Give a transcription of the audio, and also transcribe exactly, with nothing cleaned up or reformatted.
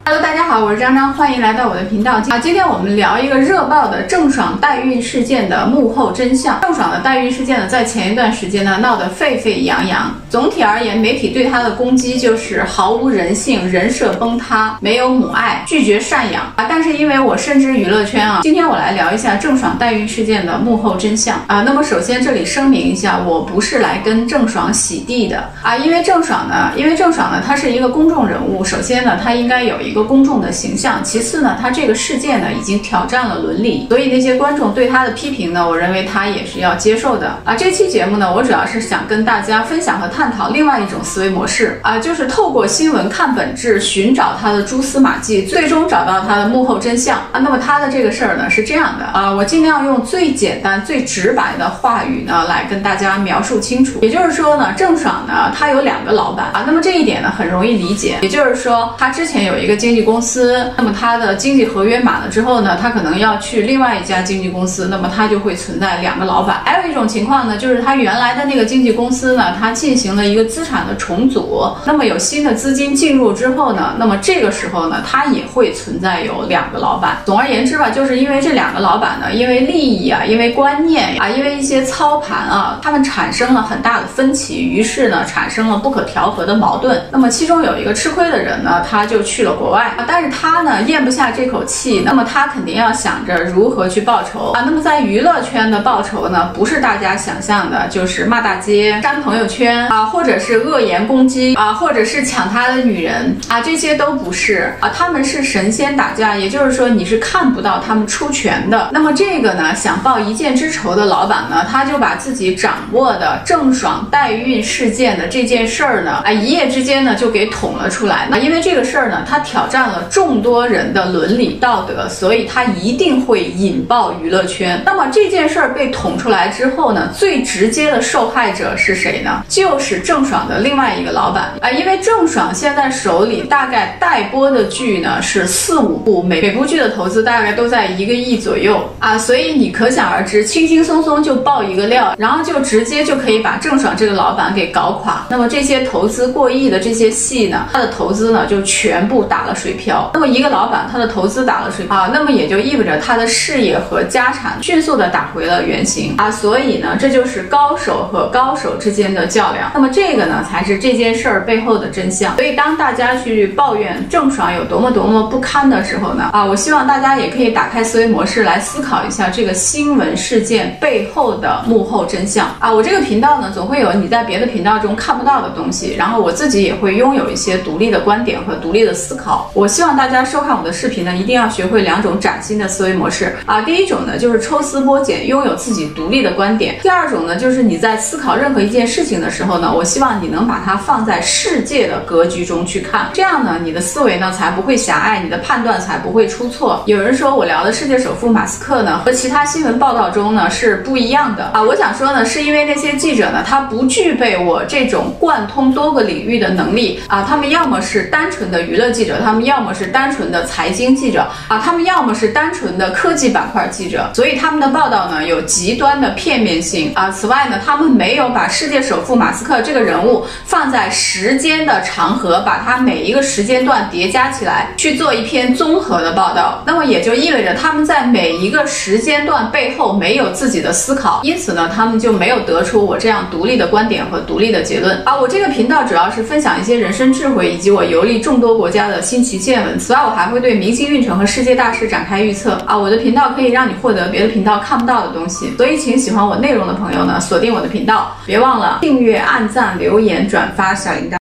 Hello， 大家好，我是张张，欢迎来到我的频道啊。今天我们聊一个热爆的郑爽代孕事件的幕后真相。郑爽的代孕事件呢，在前一段时间呢闹得沸沸扬扬。总体而言，媒体对她的攻击就是毫无人性、人设崩塌、没有母爱、拒绝赡养啊。但是因为我深知娱乐圈啊，今天我来聊一下郑爽代孕事件的幕后真相啊。那么首先这里声明一下，我不是来跟郑爽洗地的啊，因为郑爽呢，因为郑爽呢，她是一个公众人物，首先呢，她应该有一个公众的形象，其次呢，她这个事件呢已经挑战了伦理，所以那些观众对她的批评呢，我认为她也是要接受的啊。这期节目呢，我主要是想跟大家分享和探讨另外一种思维模式啊，就是透过新闻看本质，寻找她的蛛丝马迹，最终找到她的幕后真相啊。那么她的这个事儿呢是这样的啊，我尽量用最简单、最直白的话语呢来跟大家描述清楚。也就是说呢，郑爽呢，她有两个老板啊，那么这一点呢很容易理解，也就是说，她之前有一个经纪公司，那么她的经纪合约满了之后呢，她可能要去另外一家经纪公司，那么她就会存在两个老板。还有一种情况呢，就是她原来的那个经纪公司呢，她进行了一个资产的重组，那么有新的资金进入之后呢，那么这个时候呢，她也会存在有两个老板。总而言之吧，就是因为这两个老板呢，因为利益啊，因为观念啊，因为一些操盘啊，他们产生了很大的分歧，于是呢，产生了不可调和的矛盾。那么其中有一个吃亏的人呢，他就去了国外啊，但是他呢咽不下这口气，那么他肯定要想着如何去报仇啊。那么在娱乐圈的报仇呢，不是大家想象的，就是骂大街、删朋友圈啊，或者是恶言攻击啊，或者是抢他的女人啊，这些都不是啊，他们是神仙打架，也就是说你是看不到他们出拳的。那么这个呢，想报一箭之仇的老板呢，他就把自己掌握的郑爽代孕事件的这件事儿呢，啊，一夜之间呢就给捅了出来。那因为这个事儿呢，它挑战了众多人的伦理道德，所以它一定会引爆娱乐圈。那么这件事儿被捅出来之后呢，最直接的受害者是谁呢？就是郑爽的另外一个老板啊，因为郑爽现在手里大概待播的剧呢是四五部，每每部剧的投资大概都在一个亿左右啊，所以你可想而知，轻轻松松就爆一个料，然后就直接就可以把郑爽这个老板给搞垮。那么这些投资过亿的这些戏呢，他的投资呢就全部打了水漂。那么一个老板他的投资打了水漂啊，那么也就意味着他的事业和家产迅速的打回了原形啊。所以呢，这就是高手和高手之间的较量。那么这个呢，才是这件事儿背后的真相。所以当大家去抱怨郑爽有多么多么不堪的时候呢，啊，我希望大家也可以打开思维模式来思考一下这个新闻事件背后的幕后真相啊。我这个频道呢，总会有你在别的频道中看不到的东西，然后我自己也会拥有一些独立的观点和独立的思考。我希望大家收看我的视频呢，一定要学会两种崭新的思维模式啊。第一种呢，就是抽丝剥茧，拥有自己独立的观点；第二种呢，就是你在思考任何一件事情的时候呢，我希望你能把它放在世界的格局中去看，这样呢，你的思维呢才不会狭隘，你的判断才不会出错。有人说我聊的世界首富马斯克呢，和其他新闻报道中呢是不一样的啊。我想说呢，是因为那些记者呢，他不具备我这种贯通多个领域的能力啊，他们要么是单纯的娱乐记者，他们要么是单纯的财经记者啊，他们要么是单纯的科技板块记者，所以他们的报道呢有极端的片面性啊。此外呢，他们没有把世界首富马斯克这个人物放在时间的长河，把他每一个时间段叠加起来去做一篇综合的报道，那么也就意味着他们在每一个时间段背后没有自己的思考，因此呢，他们就没有得出我这样独立的观点和独立的结论啊。我这个频道主要是分享一些人生智慧，以及我游历众多国家的新奇见闻。此外，我还会对明星运程和世界大事展开预测啊。我的频道可以让你获得别的频道看不到的东西，所以请喜欢我内容的朋友呢，锁定我的频道，别忘了订阅、按赞、留言、转发、小铃铛。